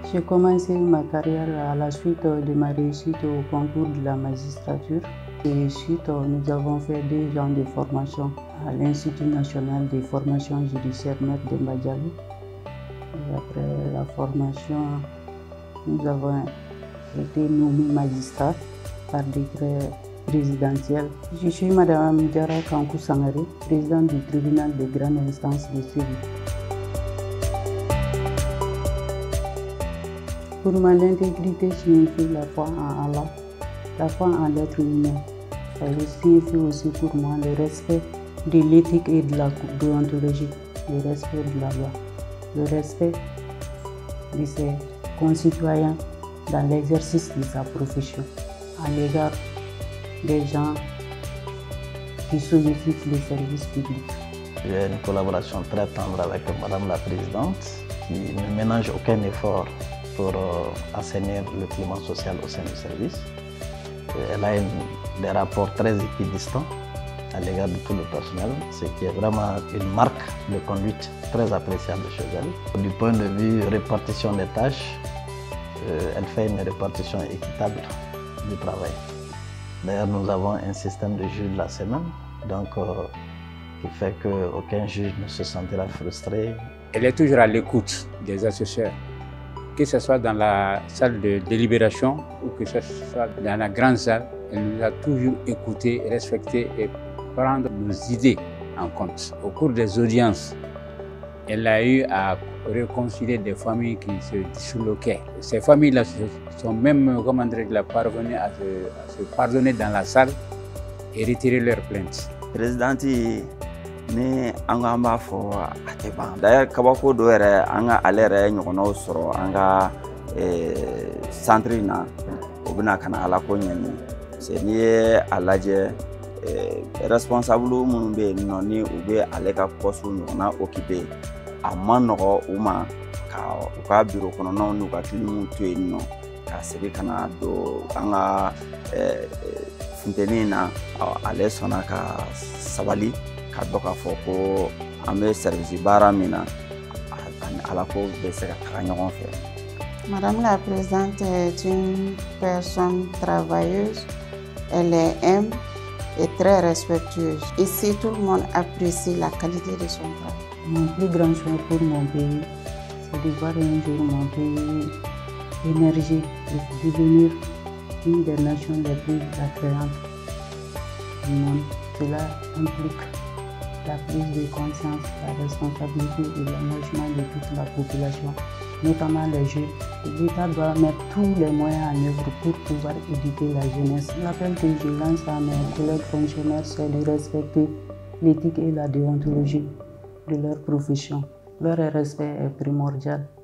J'ai commencé ma carrière à la suite de ma réussite au concours de la magistrature. Et suite, nous avons fait 2 ans de formation à l'Institut national des formations judiciaires Maître Demba Diallo. Et après la formation, nous avons été nommés magistrats par décret présidentiel. Je suis Madame Diarra Kankou Sangaré, présidente du tribunal de grande instance de Séville. Pour moi, l'intégrité signifie la foi en Allah, la foi en l'être humain. Ça signifie aussi pour moi le respect de l'éthique et de la déontologie, le respect de la loi, le respect de ses concitoyens dans l'exercice de sa profession, à l'égard des gens qui sollicitent les services publics. J'ai une collaboration très tendre avec Madame la Présidente qui ne ménage aucun effort pour assainir le climat social au sein du service. Elle a des rapports très équidistants à l'égard de tout le personnel, ce qui est vraiment une marque de conduite très appréciable chez elle. Du point de vue répartition des tâches, elle fait une répartition équitable du travail. D'ailleurs, nous avons un système de juges de la semaine, donc qui fait qu'aucun juge ne se sentira frustré. Elle est toujours à l'écoute des assesseurs, que ce soit dans la salle de délibération ou que ce soit dans la grande salle. Elle nous a toujours écoutés, respectés et prendre nos idées en compte. Au cours des audiences, elle a eu à réconcilier des familles qui se disloquaient. Ces familles-là sont même, comment dire, parvenues à se pardonner dans la salle et retirer leurs plaintes. Présidente, ni an ka an b'a fɔ a tɛ ban. D'ailleurs kabako dɔ yɛrɛ an ka ale yɛrɛ ɲɔgɔnnaw sɔrɔ an ka centre in na o bɛna ka na ala ko ɲɛɲini. C'est n'i ye a lajɛ responsable minnu bɛ yen nɔ ni u bɛ ale ka poste ɲɔgɔnna occupé a ma nɔgɔ u ma ka u ka bureau kɔnɔnaw n'u ka cliniques to yen nɔ ka segin ka na don an ka funteni in na ale sɔnna ka sabali ka dɔ k'a fɔ ko an bɛ service baara min na ani ala ko bɛ se ka taga ɲɔgɔn fɛ. Madame la Présidente est une personne travailleuse, elle est humble et très respectueuse. Ici, tout le monde apprécie la qualité de son travail. Mon plus grand choix pour mon pays, c'est de voir un jour mon pays émerger et devenir une des nations les plus attrayantes du monde. Cela implique la prise de conscience, la responsabilité et l'engagement de toute la population, notamment les jeunes. L'État doit mettre tous les moyens en œuvre pour pouvoir éduquer la jeunesse. L'appel que je lance à mes collègues fonctionnaires, c'est de respecter l'éthique et la déontologie de leur profession. Leur respect est primordial.